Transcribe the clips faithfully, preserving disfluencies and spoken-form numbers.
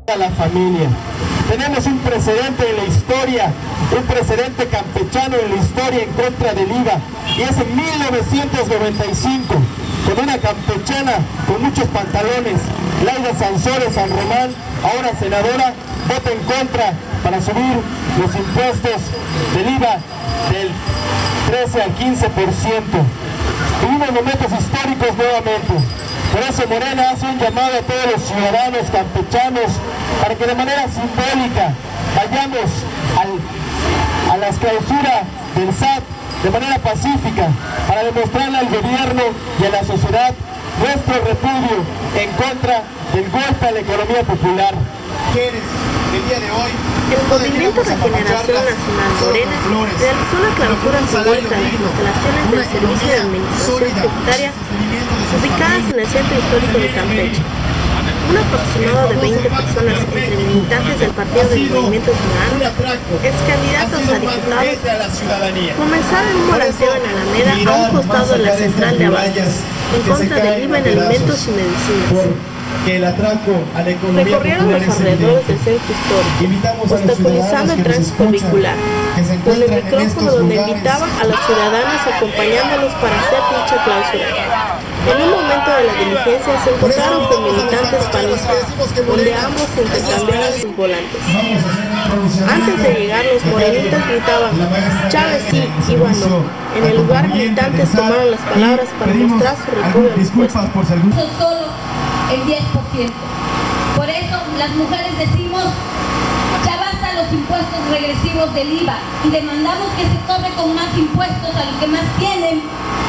a la familia. Tenemos un precedente en la historia, un precedente campechano en la historia en contra del I V A, y es en mil novecientos noventa y cinco, con una campechana con muchos pantalones, Laida Sansores San Román, ahora senadora, vota en contra para subir los impuestos del I V A del trece al quince por ciento. Vivimos momentos históricos nuevamente. Por eso Morena hace un llamado a todos los ciudadanos campechanos para que de manera simbólica vayamos al, a la clausura del S A T de manera pacífica para demostrarle al gobierno y a la sociedad nuestro repudio en contra del golpe a la economía popular. El día de hoy, el Movimiento Regeneración Nacional Morena realizó una clausura simbólica de las instalaciones del Servicio de Administración Tributaria ubicadas en el centro histórico de Campeche. Un aproximado de veinte personas, entre militantes del Partido del Movimiento Ciudadano, ex candidatos a diputados, comenzaron un volanteo en Alameda a un costado de la central de abastos, en contra del I V A en alimentos y medicinas. Que el atraco a la economía recorrieron los alrededores del centro histórico, obstaculizando el tránsito vehicular, con el micrófono donde invitaban a los ciudadanos acompañándolos para hacer dicha clausura. En un momento de la diligencia se encontraron con militantes panistas, donde ambos intercambiaron sus volantes. Antes de llegar, los morenitas gritaban Chávez sí, I V A no. En el lugar, militantes tomaron las palabras para mostrar su repudio al impuesto. El diez por ciento. Por eso las mujeres decimos ya basta los impuestos regresivos del I V A y demandamos que se cobre con más impuestos a los que más tienen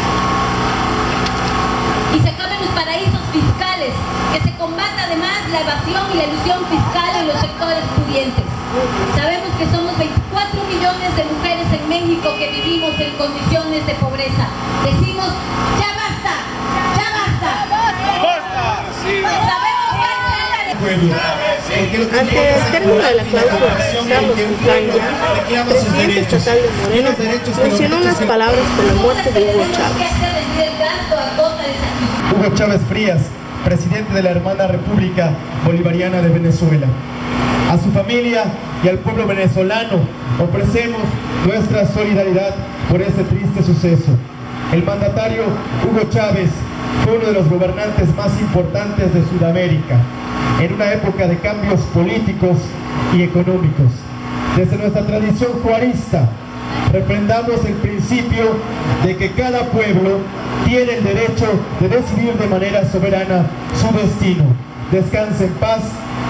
y se acaben los paraísos fiscales, que se combata además la evasión y la elusión fiscal en los sectores pudientes. Sabemos que somos veinticuatro millones de mujeres en México que vivimos en condiciones de pobreza. Decimos ya basta, ya basta. Ante el término de la clausura, Carlos Ucrania, presidente estatal de Morena, mencionó unas palabras por la muerte de Hugo Chávez. Hugo Chávez Frías, presidente de la hermana República Bolivariana de Venezuela. A su familia y al pueblo venezolano ofrecemos nuestra solidaridad por este triste suceso. El mandatario Hugo Chávez fue uno de los gobernantes más importantes de Sudamérica, en una época de cambios políticos y económicos. Desde nuestra tradición juarista, refrendamos el principio de que cada pueblo tiene el derecho de decidir de manera soberana su destino. Descanse en paz